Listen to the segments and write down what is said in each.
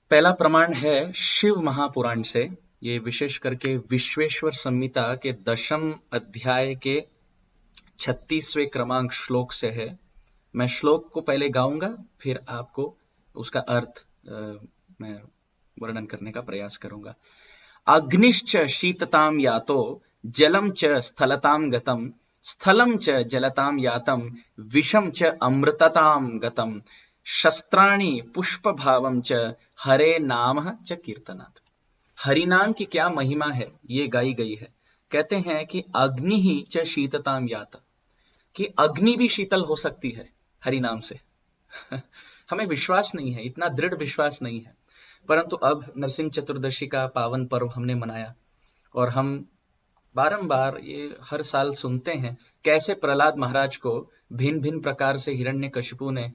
पहला प्रमाण है शिव महापुराण से। ये विशेष करके विश्वेश्वर संहिता के 10वें अध्याय के 36वें क्रमांक श्लोक से है। मैं श्लोक को पहले गाऊंगा, फिर आपको उसका अर्थ मैं वर्णन करने का प्रयास करूंगा। अग्निश्च शीततां यातो जलम च स्थलतां गतम, स्थलम च जलतां यातम, विषम च अमृततां गतम, शस्त्राणि पुष्प भावम च, हरे नाम च कीर्तनात्। हरि नाम की क्या महिमा है ये गाई गई है। कहते हैं कि अग्नि ही च शीततां यात, कि अग्नि भी शीतल हो सकती है हरि नाम से। हमें विश्वास नहीं है, इतना दृढ़ विश्वास नहीं है, परंतु अब नरसिंह चतुर्दशी का पावन पर्व हमने मनाया और हम बारंबार ये हर साल सुनते हैं कैसे प्रहलाद महाराज को भिन्न भिन्न प्रकार से हिरण्यकशिपु ने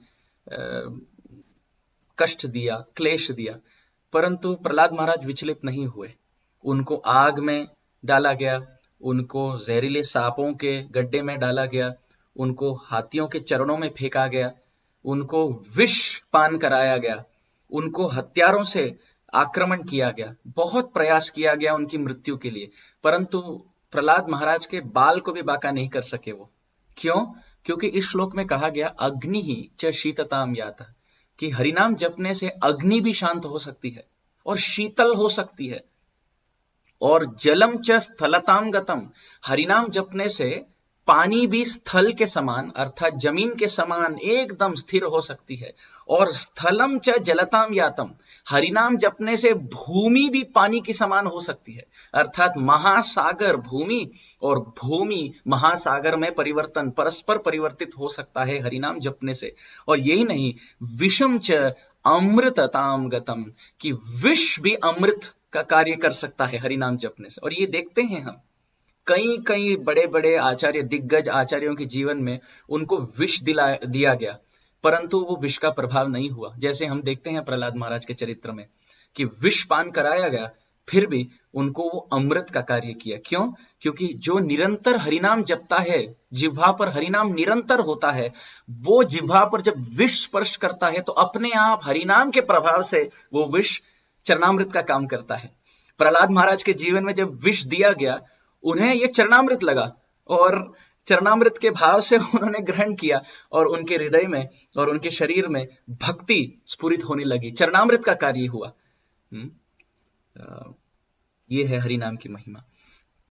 कष्ट दिया, क्लेश दिया, परंतु प्रहलाद महाराज विचलित नहीं हुए। उनको आग में डाला गया, उनको जहरीले सांपों के गड्ढे में डाला गया, उनको हाथियों के चरणों में फेंका गया, उनको विष पान कराया गया, उनको हथियारों से आक्रमण किया गया, बहुत प्रयास किया गया उनकी मृत्यु के लिए, परंतु प्रहलाद महाराज के बाल को भी बाका नहीं कर सके वो। क्यों? क्योंकि इस श्लोक में कहा गया अग्नि ही च शीतताम यात, कि हरिनाम जपने से अग्नि भी शांत हो सकती है और शीतल हो सकती है। और जलम च स्थलताम गतम, हरिनाम जपने से पानी भी स्थल के समान अर्थात जमीन के समान एकदम स्थिर हो सकती है। और स्थलम च जलताम यातम, हरिनाम जपने से भूमि भी पानी के समान हो सकती है, अर्थात महासागर भूमि और भूमि महासागर में परिवर्तन, परस्पर परिवर्तित हो सकता है हरिनाम जपने से। और यही नहीं, विषम च अमृतताम गतम, कि विष भी अमृत का कार्य कर सकता है हरिनाम जपने से। और ये देखते हैं हम कई कई बड़े बड़े आचार्य, दिग्गज आचार्यों के जीवन में उनको विष दिया गया, परंतु वो विष का प्रभाव नहीं हुआ। जैसे हम देखते हैं प्रहलाद महाराज के चरित्र में कि विष पान कराया गया, फिर भी उनको वो अमृत का कार्य किया। क्यों? क्योंकि जो निरंतर हरिनाम जपता है, जिह्वा पर हरिनाम निरंतर होता है, वो जिह्वा पर जब विष स्पर्श करता है तो अपने आप हरिनाम के प्रभाव से वो विष चरणामृत का काम करता है। प्रहलाद महाराज के जीवन में जब विष दिया गया, उन्हें यह चरणामृत लगा और चरणामृत के भाव से उन्होंने ग्रहण किया और उनके हृदय में और उनके शरीर में भक्ति स्फुरित होने लगी, चरणामृत का कार्य हुआ। ये है हरि नाम की महिमा।